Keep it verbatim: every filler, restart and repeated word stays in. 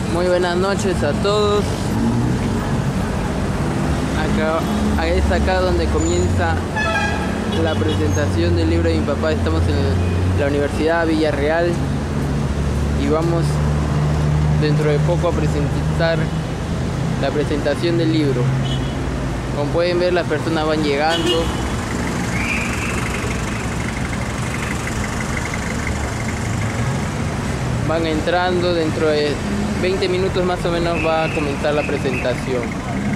Muy buenas noches a todos. Acá, es acá donde comienza la presentación del libro de mi papá. Estamos en la Universidad Villarreal y vamos dentro de poco a presentar la presentación del libro. Como pueden ver, las personas van llegando. Van entrando. Dentro de veinte minutos más o menos va a comenzar la presentación.